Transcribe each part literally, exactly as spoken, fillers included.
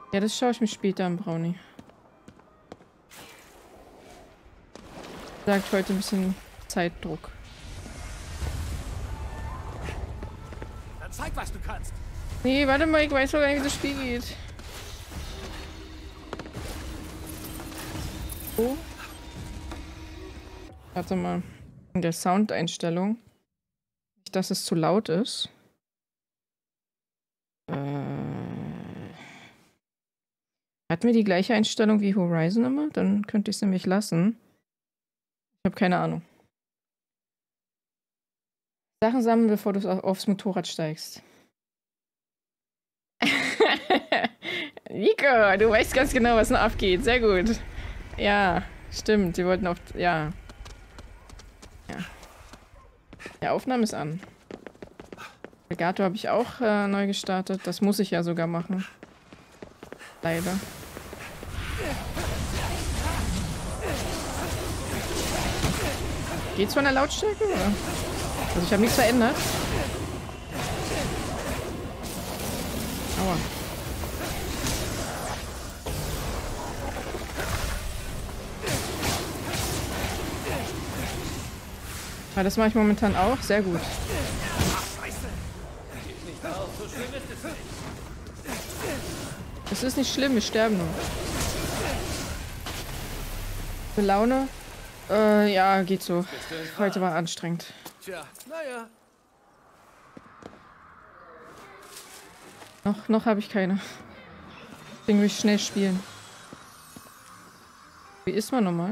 Ja, das schaue ich mir später an, Brownie. Sagt heute ein bisschen Zeitdruck. Dann zeig, was du kannst. Nee, warte mal, ich weiß doch gar nicht, wie das Spiel geht. Oh. Warte mal. In der Soundeinstellung. Nicht, dass es zu laut ist. Äh. Hatten wir die gleiche Einstellung wie Horizon immer? Dann könnte ich es nämlich lassen. Ich habe keine Ahnung. Sachen sammeln, bevor du aufs Motorrad steigst. Nico, du weißt ganz genau, was noch abgeht. Sehr gut. Ja, stimmt. Die wollten auch... Ja. Ja. Die Aufnahme ist an. Legato habe ich auch äh, neu gestartet. Das muss ich ja sogar machen. Leider. Geht's von der Lautstärke, oder? Also ich habe nichts verändert. Aua. Ja, das mache ich momentan auch. Sehr gut. Es ist nicht schlimm, wir sterben nur. Für Laune? Äh, ja, geht so. Heute war anstrengend. Tja, naja. Noch, noch habe ich keine. Deswegen will ich schnell spielen. Wie ist man nochmal?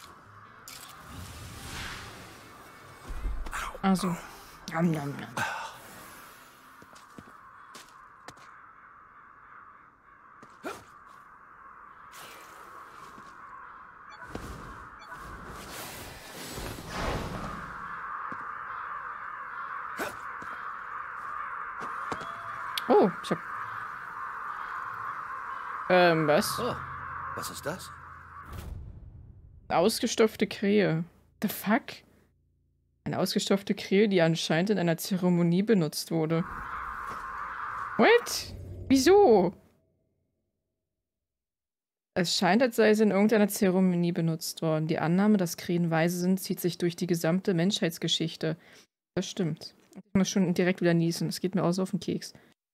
Also. Jam, jam, jam. Oh, ich hab... Ähm, was? Oh, was ist das? Ausgestopfte Krähe. The fuck? Eine ausgestopfte Krähe, die anscheinend in einer Zeremonie benutzt wurde. What? Wieso? Es scheint, als sei sie in irgendeiner Zeremonie benutzt worden. Die Annahme, dass Krähen weise sind, zieht sich durch die gesamte Menschheitsgeschichte. Das stimmt. Ich muss schon direkt wieder niesen. Das geht mir auch so auf den Keks.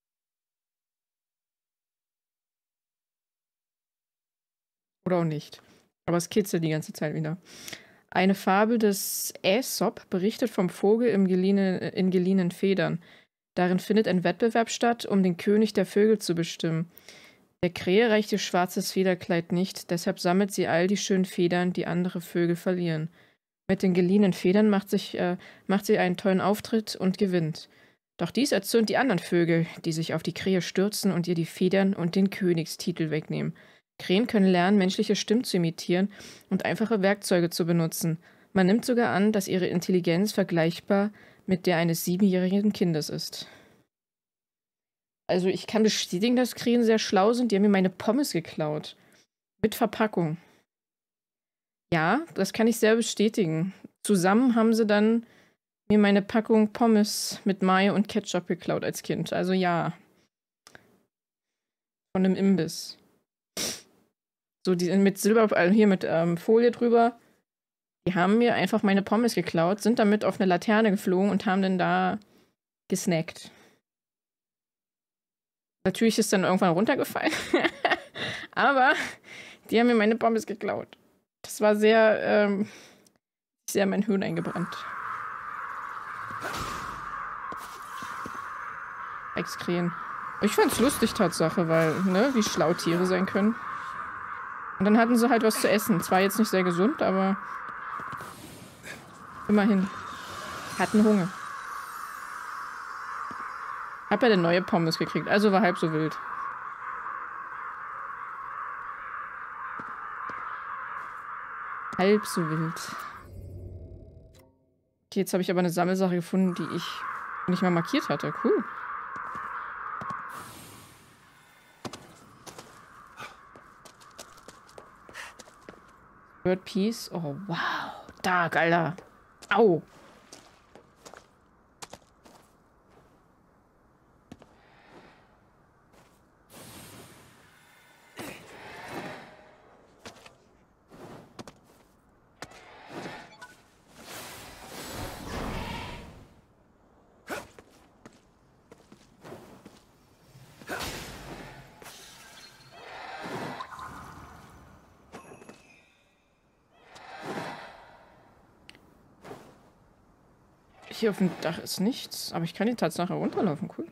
Oder auch nicht. Aber es kitzelt die ganze Zeit wieder. Eine Fabel des Aesop berichtet vom Vogel im geliehenen, in geliehenen Federn. Darin findet ein Wettbewerb statt, um den König der Vögel zu bestimmen. Der Krähe reicht ihr schwarzes Federkleid nicht, deshalb sammelt sie all die schönen Federn, die andere Vögel verlieren. Mit den geliehenen Federn macht, sich, äh, macht sie einen tollen Auftritt und gewinnt. Doch dies erzürnt die anderen Vögel, die sich auf die Krähe stürzen und ihr die Federn und den Königstitel wegnehmen. Krähen können lernen, menschliche Stimmen zu imitieren und einfache Werkzeuge zu benutzen. Man nimmt sogar an, dass ihre Intelligenz vergleichbar mit der eines siebenjährigen Kindes ist. Also ich kann bestätigen, dass Krähen sehr schlau sind. Die haben mir meine Pommes geklaut. Mit Verpackung. Ja, das kann ich sehr bestätigen. Zusammen haben sie dann mir meine Packung Pommes mit Mayo und Ketchup geklaut als Kind. Also ja. Von einem Imbiss. So, die mit Silber, also hier mit ähm, Folie drüber. Die haben mir einfach meine Pommes geklaut, sind damit auf eine Laterne geflogen und haben dann da gesnackt. Natürlich ist dann irgendwann runtergefallen. Aber die haben mir meine Pommes geklaut. Das war sehr, ähm, sehr mein Hirn eingebrannt. Ex-Krähen. Ich fand's lustig, Tatsache, weil, ne, wie schlau Tiere sein können. Und dann hatten sie halt was zu essen. Zwar jetzt nicht sehr gesund, aber immerhin. Hatten Hunger. Hab ja dann neue Pommes gekriegt, also war halb so wild. Halb so wild. Okay, jetzt habe ich aber eine Sammelsache gefunden, die ich nicht mal markiert hatte. Cool. Bird Piece. Oh, wow. Dark, Alter. Au. Hier auf dem Dach ist nichts, aber ich kann die Tatsache runterlaufen. Cool.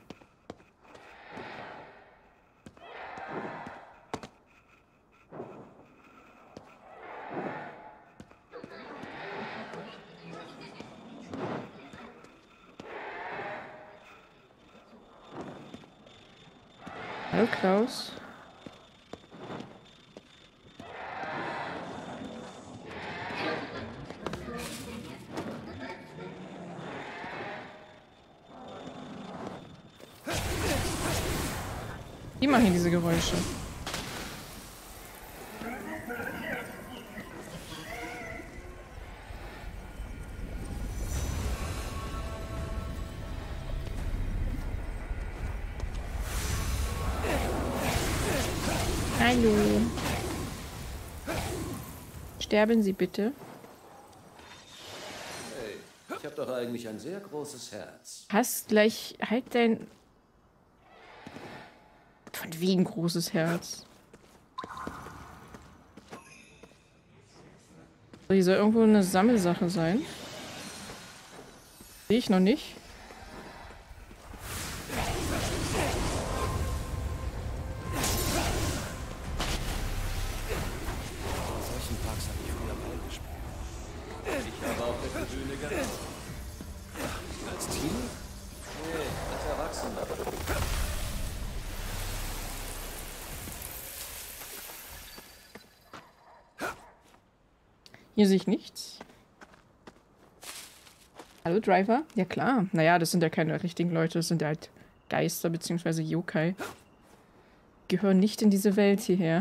Hallo Klaus. Die machen diese Geräusche. Hallo. Sterben Sie bitte. Hey, ich habe doch eigentlich ein sehr großes Herz. Hast gleich halt dein... Von wegen großes Herz. So, hier soll irgendwo eine Sammelsache sein. Sehe ich noch nicht. Solchen Parks habe ich früher Ball gespielt. Ich habe auf der Tribüne gehabt. Als Teenie? Nee, als Erwachsener. Hier sehe ich nichts. Hallo, Driver? Ja, klar. Naja, das sind ja keine richtigen Leute. Das sind ja halt Geister bzw. Yokai. Gehören nicht in diese Welt hierher.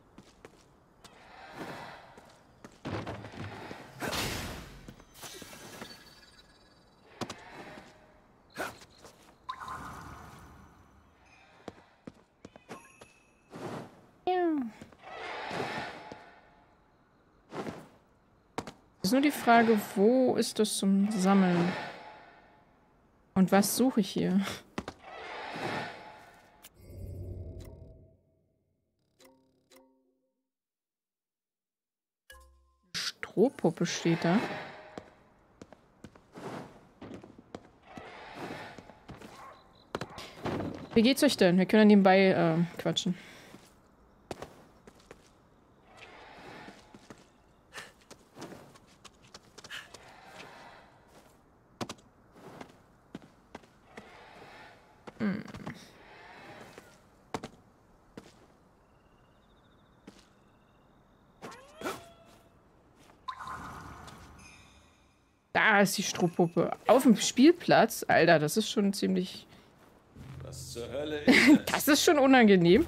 Ist nur die Frage, wo ist das zum Sammeln? Und was suche ich hier? Strohpuppe steht da. Wie geht's euch denn? Wir können nebenbei äh, quatschen. Da ist die Strohpuppe. Auf dem Spielplatz? Alter, das ist schon ziemlich... Was zur Hölle ist das? Das ist schon unangenehm.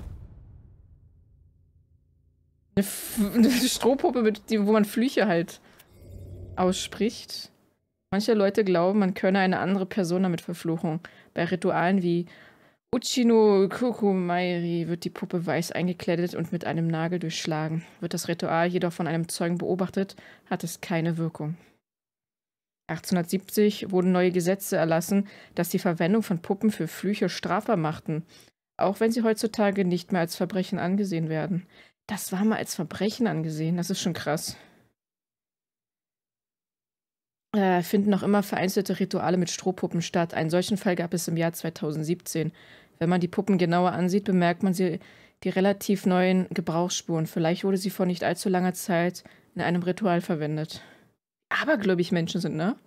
Eine, F eine Strohpuppe, mit die, wo man Flüche halt ausspricht. Manche Leute glauben, man könne eine andere Person damit verfluchen. Bei Ritualen wie Uchino Kukumairi wird die Puppe weiß eingekleidet und mit einem Nagel durchschlagen. Wird das Ritual jedoch von einem Zeugen beobachtet, hat es keine Wirkung. achtzehnhundertsiebzig wurden neue Gesetze erlassen, dass die Verwendung von Puppen für Flüche strafbar machten, auch wenn sie heutzutage nicht mehr als Verbrechen angesehen werden. Das war mal als Verbrechen angesehen, das ist schon krass. Äh, finden noch immer vereinzelte Rituale mit Strohpuppen statt. Einen solchen Fall gab es im Jahr zweitausendsiebzehn. Wenn man die Puppen genauer ansieht, bemerkt man sie die relativ neuen Gebrauchsspuren. Vielleicht wurde sie vor nicht allzu langer Zeit in einem Ritual verwendet. Abergläubig Menschen sind, ne?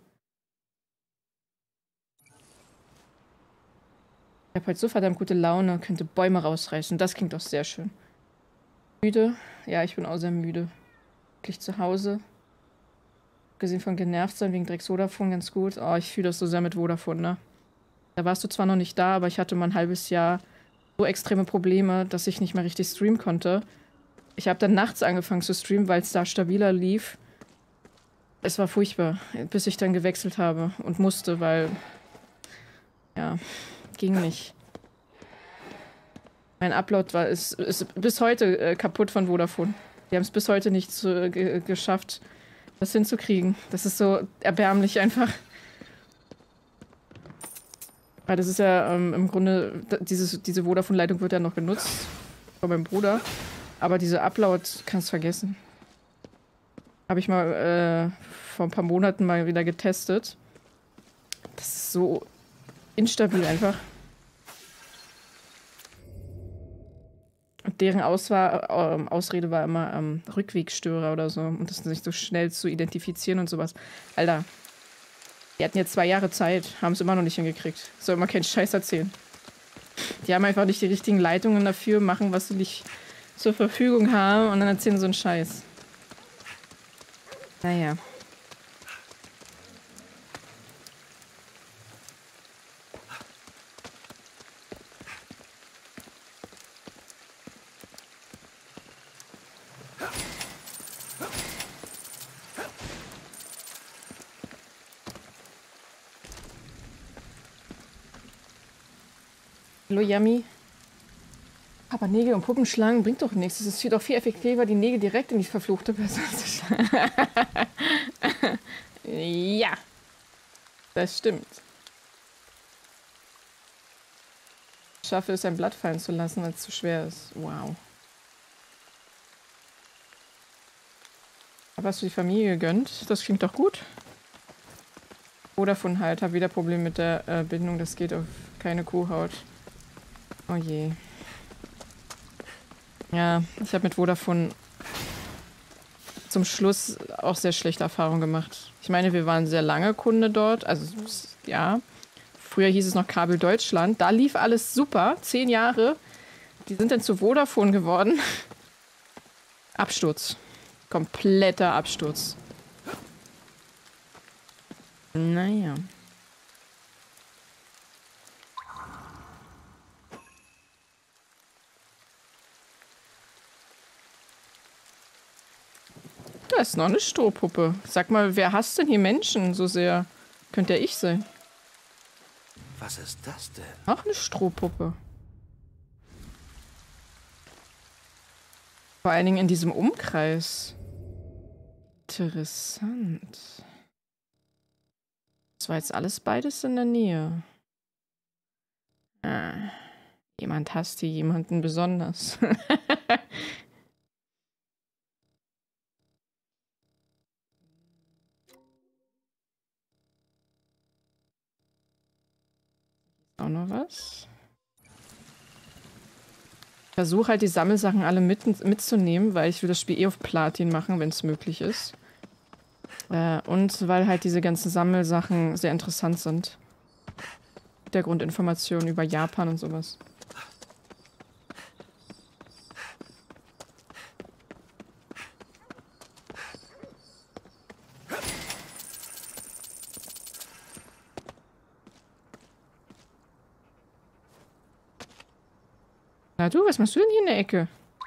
Ich habe heute so verdammt gute Laune, könnte Bäume rausreißen. Das klingt doch sehr schön. Müde? Ja, ich bin auch sehr müde. Wirklich zu Hause. Abgesehen von genervt sein wegen Drecks Vodafone ganz gut. Oh, ich fühle das so sehr mit Vodafone, ne? Da warst du zwar noch nicht da, aber ich hatte mal ein halbes Jahr so extreme Probleme, dass ich nicht mehr richtig streamen konnte. Ich habe dann nachts angefangen zu streamen, weil es da stabiler lief. Es war furchtbar, bis ich dann gewechselt habe und musste, weil... Ja, ging nicht. Mein Upload war, ist, ist bis heute äh, kaputt von Vodafone. Die haben es bis heute nicht zu, äh, geschafft, das hinzukriegen. Das ist so erbärmlich einfach. Weil das ist ja ähm, im Grunde, dieses, diese Vodafone-Leitung wird ja noch genutzt von meinem Bruder. Aber diese Upload kannst du vergessen. Habe ich mal äh, vor ein paar Monaten mal wieder getestet. Das ist so instabil einfach. Und deren Auswahl, äh, Ausrede war immer ähm, Rückwegstörer oder so. Und das nicht so schnell zu identifizieren und sowas. Alter, die hatten jetzt zwei Jahre Zeit, haben es immer noch nicht hingekriegt. Soll immer keinen Scheiß erzählen. Die haben einfach nicht die richtigen Leitungen dafür, machen, was sie nicht zur Verfügung haben und dann erzählen so einen Scheiß. Naja. Hallo Yami. Aber Nägel und Puppenschlangen bringt doch nichts. Es ist viel, doch viel effektiver, die Nägel direkt in die verfluchte Person zu schlagen. Ja. Das stimmt. Ich schaffe es, ein Blatt fallen zu lassen, weil es zu schwer ist. Wow. Aber hast du die Familie gegönnt? Das klingt doch gut. Vodafone halt. Hab wieder Probleme mit der äh, Bindung. Das geht auf keine Kuhhaut. Oh je. Ja, ich habe mit Vodafone zum Schluss auch sehr schlechte Erfahrungen gemacht. Ich meine, wir waren sehr lange Kunde dort. Also, ja. Früher hieß es noch Kabel Deutschland. Da lief alles super. Zehn Jahre. Die sind dann zu Vodafone geworden. Absturz. Kompletter Absturz. Naja. Da ist noch eine Strohpuppe. Sag mal, wer hasst denn hier Menschen so sehr? Könnte ja ich sein. Was ist das denn? Auch eine Strohpuppe. Vor allen Dingen in diesem Umkreis. Interessant. Das war jetzt alles beides in der Nähe. Ah, jemand hasst hier jemanden besonders. Auch noch was? Ich versuche halt die Sammelsachen alle mit, mitzunehmen, weil ich will das Spiel eh auf Platin machen, wenn es möglich ist. Äh, und weil halt diese ganzen Sammelsachen sehr interessant sind. Hintergrundinformationen über Japan und sowas. Na du, was machst du denn hier in der Ecke?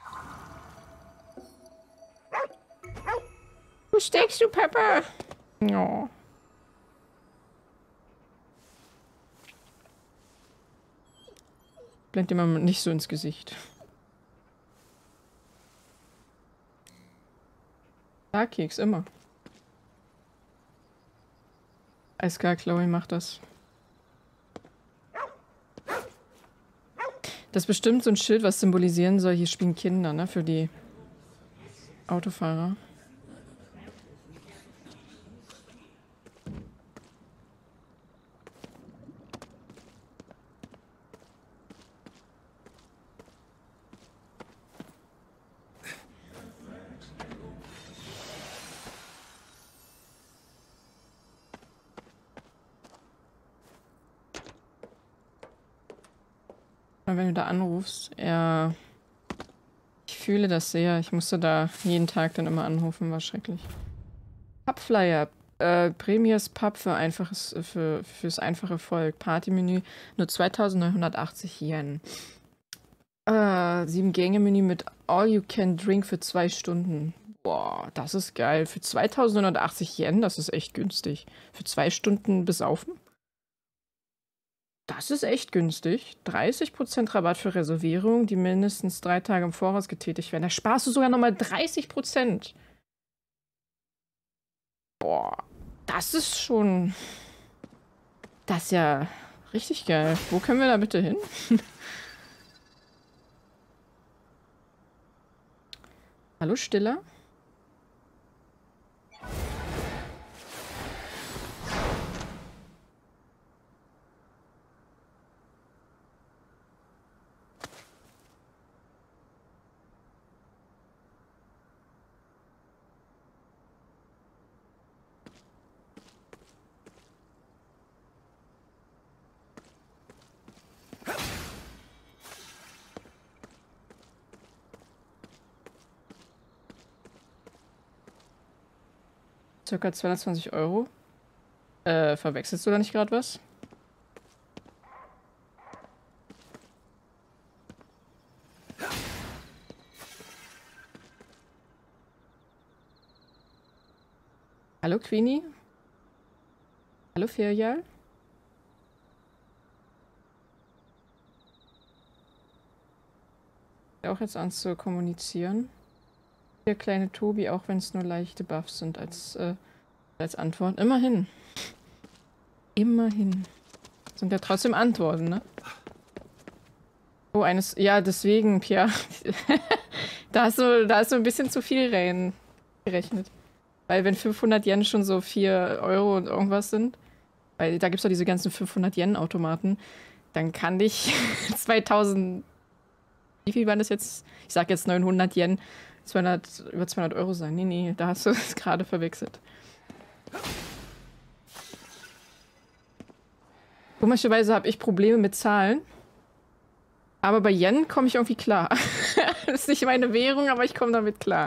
Wo steckst du, Papa? Oh. Blend dir mal nicht so ins Gesicht. Ja, Keks, immer. Eisklar, Chloe macht das. Das ist bestimmt so ein Schild, was symbolisieren soll, hier spielen Kinder, ne, für die Autofahrer. Wenn du da anrufst, ja, ich fühle das sehr. Ich musste da jeden Tag dann immer anrufen, war schrecklich. Pubflyer, äh, Premiers Pub für einfaches, für, fürs einfache Volk. Partymenü, nur zweitausendneunhundertachtzig Yen. Äh, sieben Gänge Menü mit All You Can Drink für zwei Stunden. Boah, das ist geil. Für zweitausendneunhundertachtzig Yen, das ist echt günstig. Für zwei Stunden besaufen? Das ist echt günstig. dreißig Prozent Rabatt für Reservierungen, die mindestens drei Tage im Voraus getätigt werden. Da sparst du sogar nochmal dreißig Prozent. Boah, das ist schon... Das ist ja richtig geil. Wo können wir da bitte hin? Hallo, Stiller? circa zweihundertzwanzig Euro. Äh, verwechselst du da nicht gerade was? Hallo Queenie? Hallo Ferial? Auch jetzt an zu kommunizieren. Der kleine Tobi, auch wenn es nur leichte Buffs sind als, äh, als Antwort. Immerhin. Immerhin. Sind ja trotzdem Antworten, ne? Oh, eines. Ja, deswegen, Pia. da, hast du, da hast du ein bisschen zu viel rein gerechnet. Weil wenn fünfhundert Yen schon so vier Euro und irgendwas sind, weil da gibt es doch diese ganzen fünfhundert Yen Automaten, dann kann ich zweitausend. Wie viel waren das jetzt? Ich sag jetzt neunhundert Yen, zweihundert, über zweihundert Euro sein. Nee, nee, da hast du es gerade verwechselt. Komischerweise habe ich Probleme mit Zahlen. Aber bei Yen komme ich irgendwie klar. Das ist nicht meine Währung, aber ich komme damit klar.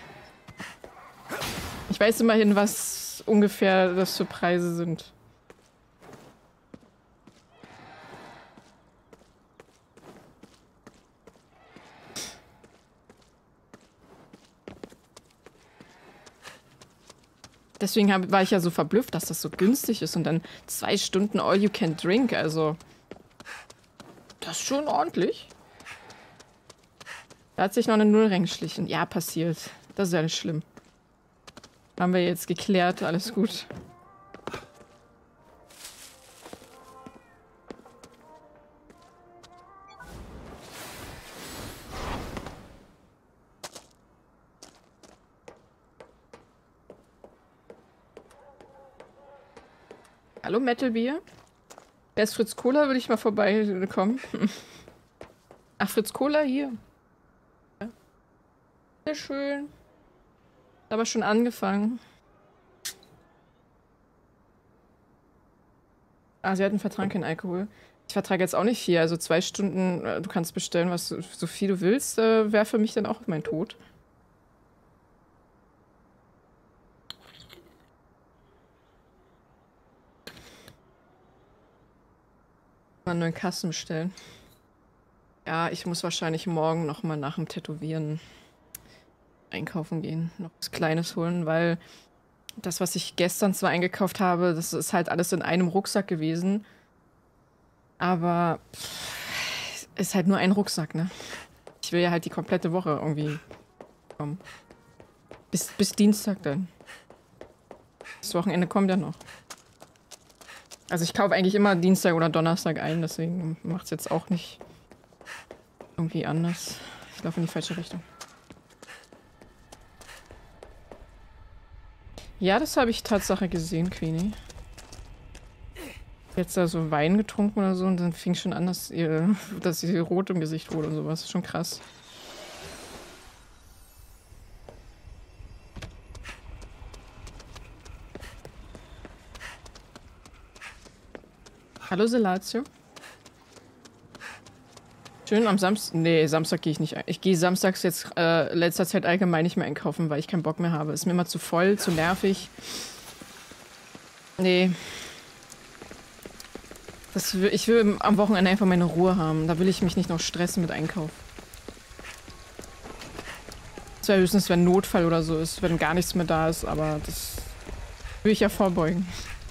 Ich weiß immerhin, was ungefähr das für Preise sind. Deswegen hab, war ich ja so verblüfft, dass das so günstig ist und dann zwei Stunden All You Can Drink, also das ist schon ordentlich. Da hat sich noch eine Null reingeschlichen. Ja, passiert. Das ist ja nicht schlimm. Haben wir jetzt geklärt, alles gut. Hallo Metalbier. Wer ist Fritz Cola? Würde ich mal vorbeikommen. Ach, Fritz Cola hier. Ja. Sehr schön. Aber schon angefangen. Ah, sie hatten vertragen keinen Alkohol. Ich vertrage jetzt auch nicht viel. Also zwei Stunden, du kannst bestellen, was du, so viel du willst, äh, wäre für mich dann auch mein Tod. Mal einen neuen Kasten bestellen. Ja, ich muss wahrscheinlich morgen noch mal nach dem Tätowieren einkaufen gehen. Noch was Kleines holen, weil das, was ich gestern zwar eingekauft habe, das ist halt alles in einem Rucksack gewesen. Aber pff, ist halt nur ein Rucksack, ne? Ich will ja halt die komplette Woche irgendwie kommen. Bis, bis Dienstag dann. Das Wochenende kommt ja noch. Also ich kaufe eigentlich immer Dienstag oder Donnerstag ein, deswegen macht es jetzt auch nicht irgendwie anders. Ich laufe in die falsche Richtung. Ja, das habe ich Tatsache gesehen, Queenie. Jetzt da so Wein getrunken oder so und dann fing schon an, dass ihr, dass sie rot im Gesicht wurde und sowas. Das ist schon krass. Hallo Selatio. Schön am Samstag. Nee, Samstag gehe ich nicht ein. Ich gehe samstags jetzt äh, letzter Zeit allgemein nicht mehr einkaufen, weil ich keinen Bock mehr habe. Ist mir immer zu voll, zu nervig. Nee. Das, ich will am Wochenende einfach meine Ruhe haben. Da will ich mich nicht noch stressen mit Einkauf. Das wäre höchstens, wenn Notfall oder so ist, wenn gar nichts mehr da ist, aber das will ich ja vorbeugen.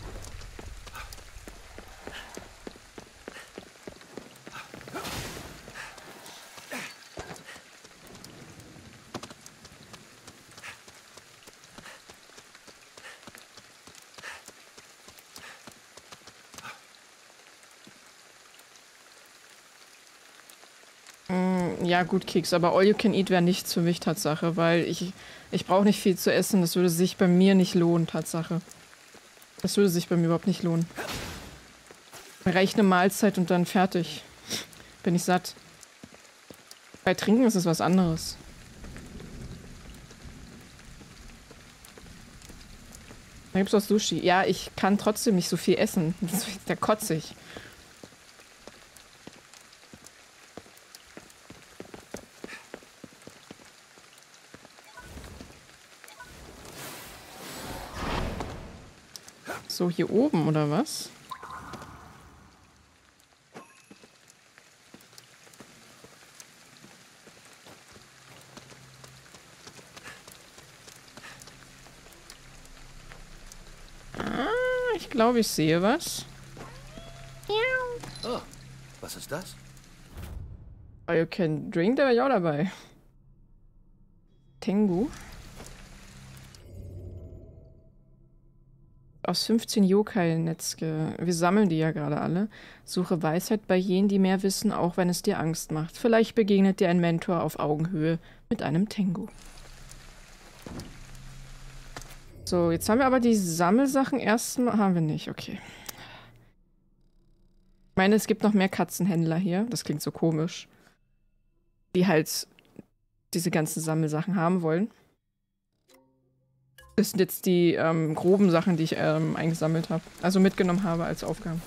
Ja, gut, Keks, aber All You Can Eat wäre nichts für mich, Tatsache, weil ich, ich brauche nicht viel zu essen. Das würde sich bei mir nicht lohnen, Tatsache. Das würde sich bei mir überhaupt nicht lohnen. Mir reicht eine Mahlzeit und dann fertig. Bin ich satt. Bei Trinken ist es was anderes. Da gibt's auch Sushi. Ja, ich kann trotzdem nicht so viel essen. Da kotze ich. So, hier oben, oder was? Ah, ich glaube, ich sehe was. Oh, was ist das? You can drink, da wäre ich auch dabei. Tengu. Aus fünfzehn Yokai-Netz. Wir sammeln die ja gerade alle. Suche Weisheit bei jenen, die mehr wissen, auch wenn es dir Angst macht. Vielleicht begegnet dir ein Mentor auf Augenhöhe mit einem Tengu. So, jetzt haben wir aber die Sammelsachen erstmal. Haben wir nicht, okay. Ich meine, es gibt noch mehr Katzenhändler hier. Das klingt so komisch. Die halt diese ganzen Sammelsachen haben wollen. Das sind jetzt die ähm, groben Sachen, die ich ähm, eingesammelt habe. Also mitgenommen habe als Aufgaben.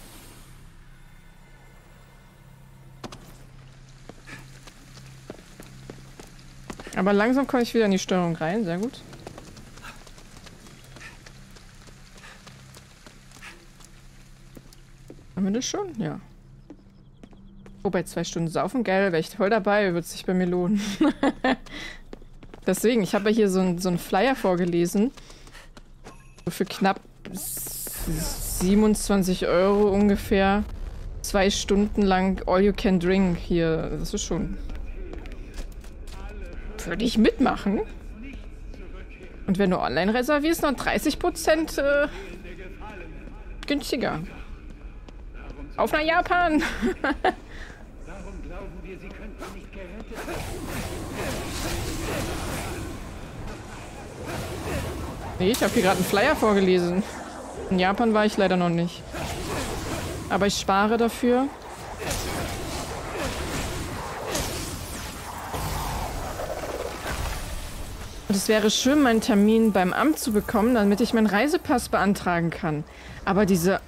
Aber langsam komme ich wieder in die Steuerung rein. Sehr gut. Haben wir das schon? Ja. Oh, bei zwei Stunden saufen? Geil, wäre ich voll dabei. Wird sich bei mir lohnen. Deswegen, ich habe ja hier so einen so einen Flyer vorgelesen. Für knapp siebenundzwanzig Euro ungefähr. Zwei Stunden lang All You Can Drink hier. Das ist schon... Würde ich mitmachen. Und wenn du online reservierst, noch dreißig Prozent äh, günstiger. Auf nach Japan! Nee, ich habe hier gerade einen Flyer vorgelesen. In Japan war ich leider noch nicht. Aber ich spare dafür. Und es wäre schön, meinen Termin beim Amt zu bekommen, damit ich meinen Reisepass beantragen kann. Aber diese...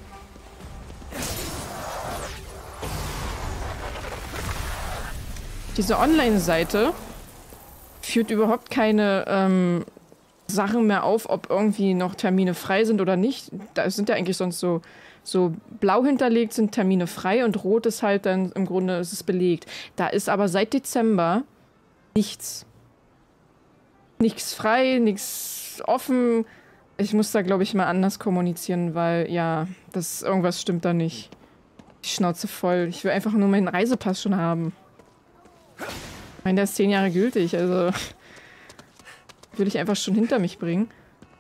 Diese Online-Seite führt überhaupt keine ähm, Sachen mehr auf, ob irgendwie noch Termine frei sind oder nicht. Da sind ja eigentlich sonst so, so blau hinterlegt sind Termine frei und rot ist halt dann im Grunde ist es belegt. Da ist aber seit Dezember nichts. Nichts frei, nichts offen. Ich muss da, glaube ich, mal anders kommunizieren, weil, ja, das irgendwas stimmt da nicht. Die Schnauze voll. Ich will einfach nur meinen Reisepass schon haben. Ich meine, der ist zehn Jahre gültig, also will ich einfach schon hinter mich bringen.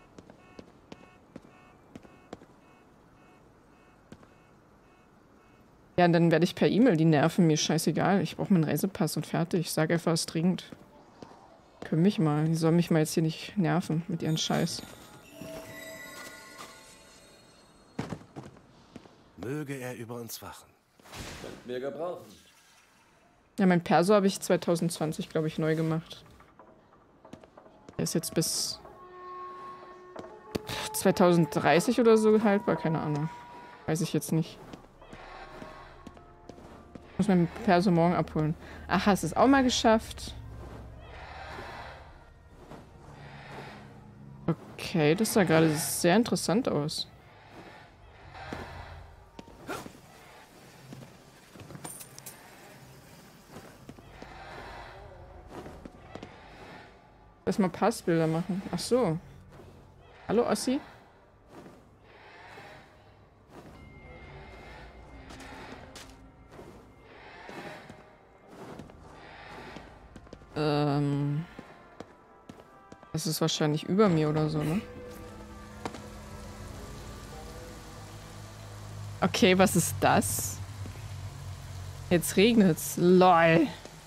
Ja, und dann werde ich per E-Mail die nerven, mir scheißegal. Ich brauche meinen Reisepass und fertig. Ich sage einfach, es ist dringend. Können mich mal. Die sollen mich mal jetzt hier nicht nerven mit ihren Scheiß. Möge er über uns wachen. Könnt mir gebrauchen. Ja, mein Perso habe ich zwanzig zwanzig, glaube ich, neu gemacht. Der ist jetzt bis zwanzig dreißig oder so haltbar, keine Ahnung. Weiß ich jetzt nicht. Ich muss mein Perso morgen abholen. Ach, hast du es auch mal geschafft? Okay, das sah gerade sehr interessant aus. Erstmal Passbilder machen. Ach so. Hallo, Ossi? Ähm. Das ist wahrscheinlich über mir oder so, ne? Okay, was ist das? Jetzt regnet's. LOL.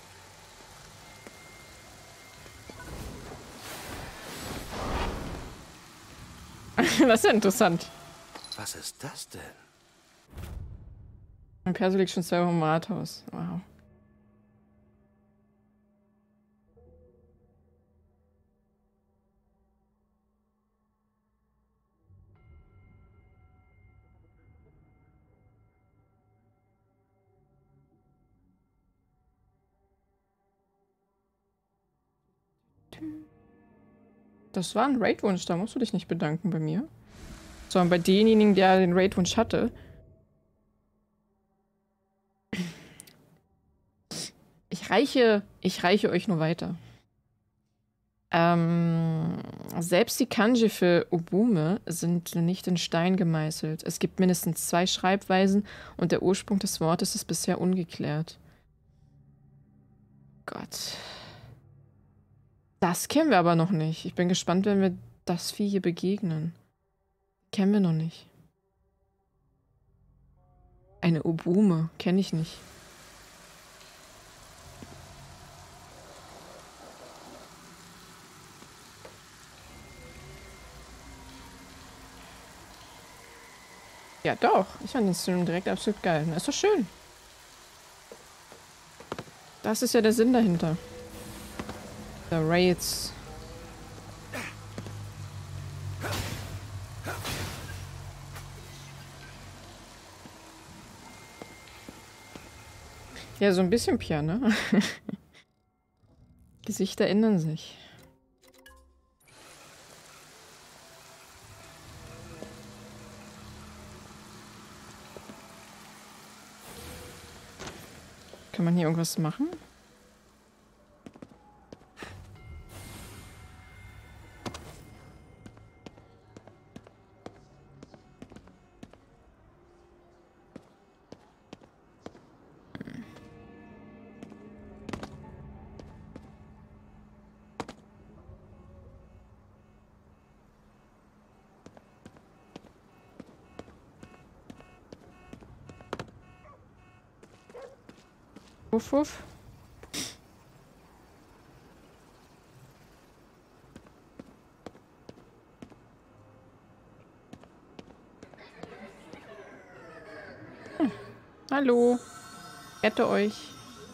Das ist ja interessant. Was ist das denn? Mein Perso liegt schon zwei Wochen im Rathaus. Wow. Das war ein Raid-Wunsch, da musst du dich nicht bedanken bei mir. Sondern bei denjenigen, der den Raid-Wunsch hatte. Ich reiche, ich reiche euch nur weiter. Ähm, selbst die Kanji für Ubume sind nicht in Stein gemeißelt. Es gibt mindestens zwei Schreibweisen und der Ursprung des Wortes ist bisher ungeklärt. Gott. Das kennen wir aber noch nicht. Ich bin gespannt, wenn wir das Vieh hier begegnen. Kennen wir noch nicht. Eine Ubume. Kenne ich nicht. Ja, doch. Ich fand den Stream direkt absolut geil. Das ist doch schön. Das ist ja der Sinn dahinter. Der Raids. Ja, so ein bisschen Pia, ne? Gesichter ändern sich. Kann man hier irgendwas machen? Wuff, wuff. Hm. Hallo. Rette euch.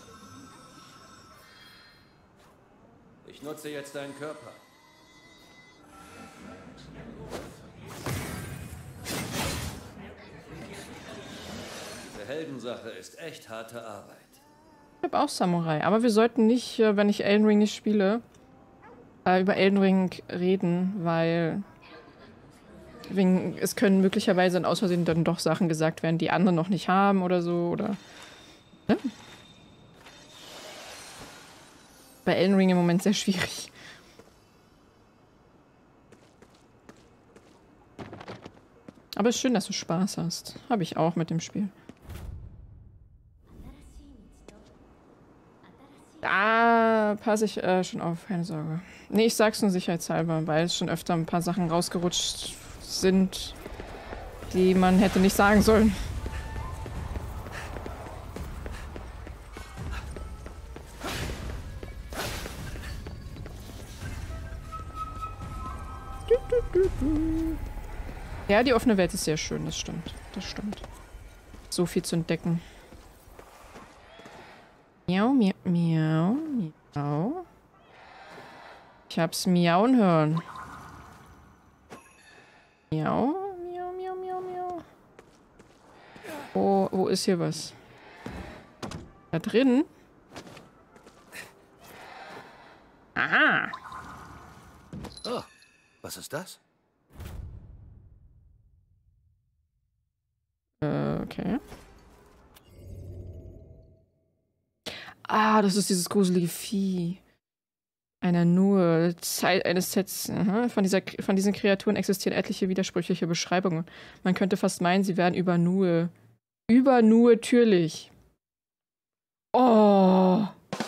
Ich nutze jetzt deinen Körper. Diese Heldensache ist echt harte Arbeit. Ich habe auch Samurai, aber wir sollten nicht, wenn ich Elden Ring nicht spiele, äh, über Elden Ring reden, weil wegen, es können möglicherweise dann aus Versehen dann doch Sachen gesagt werden, die andere noch nicht haben oder so, oder ne? Bei Elden Ring im Moment sehr schwierig. Aber es ist schön, dass du Spaß hast. Habe ich auch mit dem Spiel. Da passe ich äh, schon auf, keine Sorge. Nee, ich sag's nur sicherheitshalber, weil es schon öfter ein paar Sachen rausgerutscht sind, die man hätte nicht sagen sollen. Ja, die offene Welt ist sehr schön, das stimmt. Das stimmt. So viel zu entdecken. Miau, miau, miau, miau. Ich hab's miauen hören. Miau, miau, miau, miau, miau. Wo, wo ist hier was? Da drin? Aha. Oh, was ist das? Äh, okay. Ah, das ist dieses gruselige Vieh. Einer nur Zeit eines Sets. Aha. Von, dieser, von diesen Kreaturen existieren etliche widersprüchliche Beschreibungen. Man könnte fast meinen, sie wären über-nur. Über-nur-türlich. Oh.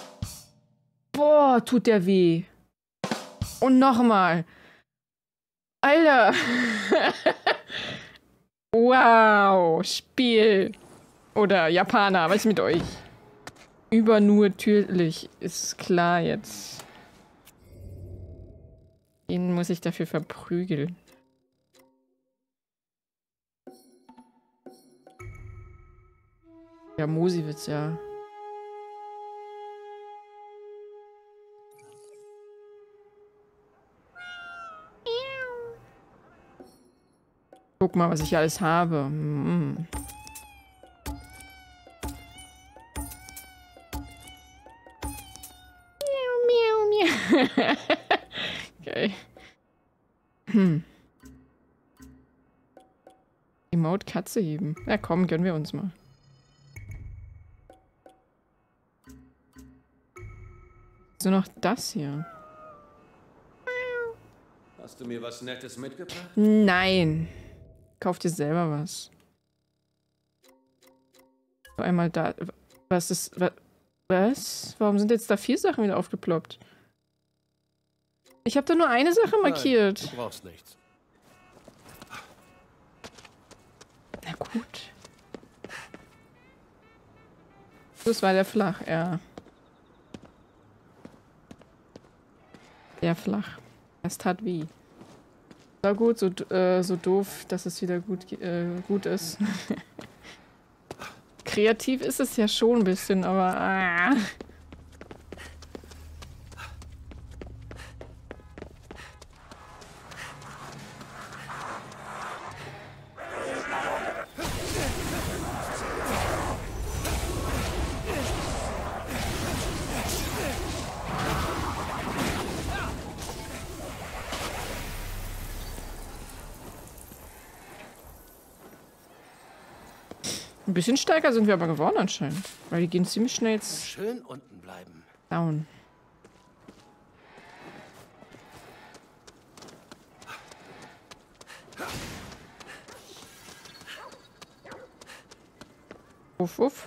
Boah, tut der weh. Und nochmal. Alter. Wow. Spiel. Oder Japaner, was ist mit euch? Übernatürlich, ist klar jetzt. Ihn muss ich dafür verprügeln. Ja, Mosiwitz, ja. Guck mal, was ich alles habe. Mm. Okay. Hm. Emote Katze heben. Ja komm, gönnen wir uns mal. So noch das hier. Hast du mir was Nettes mitgebracht? Nein. Kauf dir selber was. So, einmal da. Was ist... Was? Warum sind jetzt da vier Sachen wieder aufgeploppt? Ich habe da nur eine Sache markiert. Nein, du brauchst nichts. Na gut. Das war der flach, ja. Der flach. Das tat weh. War gut, so, äh, so doof, dass es wieder gut, äh, gut ist. Kreativ ist es ja schon ein bisschen, aber... Ah. Ein bisschen stärker sind wir aber geworden anscheinend. Weil die gehen ziemlich schnell jetzt Schön unten bleiben. down. Uff, uff.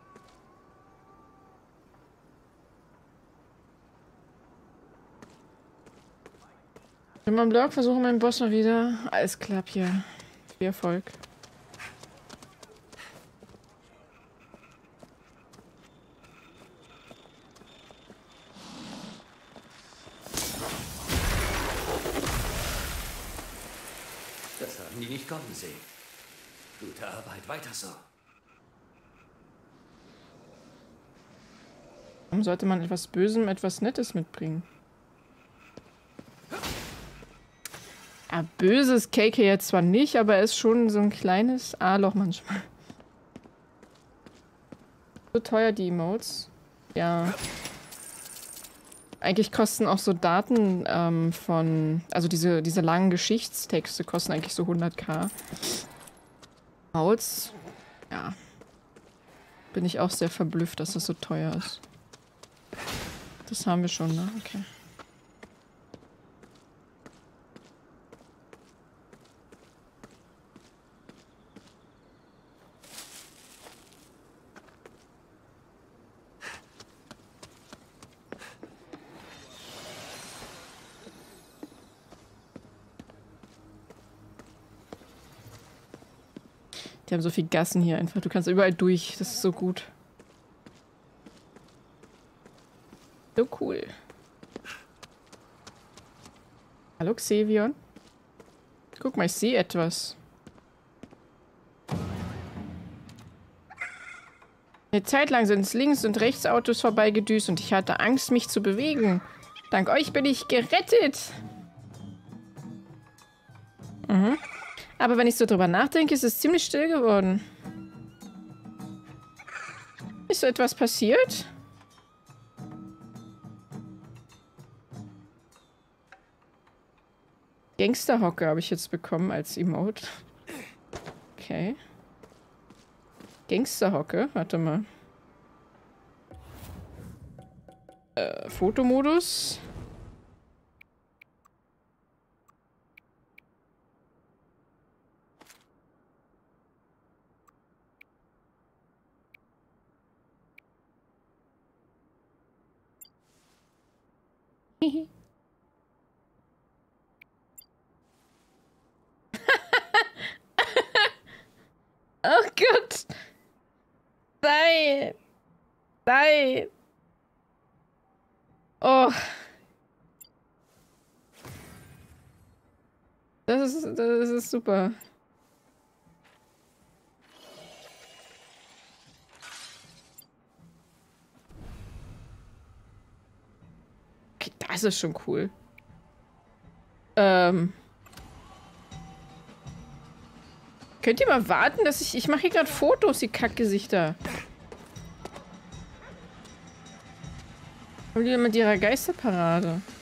In meinem Blog versuche meinen Boss mal wieder. Alles klappt hier. Viel Erfolg. Das haben die nicht kommen sehen. Gute Arbeit, weiter so. Warum sollte man etwas Bösem etwas Nettes mitbringen? Ja, böses K K jetzt zwar nicht, aber er ist schon so ein kleines A-Loch manchmal. So teuer die Emotes. Ja. Eigentlich kosten auch so Daten ähm, von... Also diese, diese langen Geschichtstexte kosten eigentlich so hunderttausend. Emotes. Ja. Bin ich auch sehr verblüfft, dass das so teuer ist. Das haben wir schon, ne? Okay. Die haben so viel Gassen hier einfach. Du kannst überall durch. Das ist so gut. So cool. Hallo Xevion. Guck mal, ich sehe etwas. Eine Zeit lang sind links und rechts Autos vorbeigedüst und ich hatte Angst, mich zu bewegen. Dank euch bin ich gerettet. Mhm. Aber wenn ich so drüber nachdenke, ist es ziemlich still geworden. Ist so etwas passiert? Gangsterhocke habe ich jetzt bekommen als Emote. Okay. Gangsterhocke, warte mal. Äh, Fotomodus. Oh Gott! Nein! Nein! Oh! Das ist, das ist super. Okay, das ist schon cool. Ähm... Könnt ihr mal warten, dass ich... Ich mache hier gerade Fotos, die Kackgesichter. Kommen die mit ihrer Geisterparade?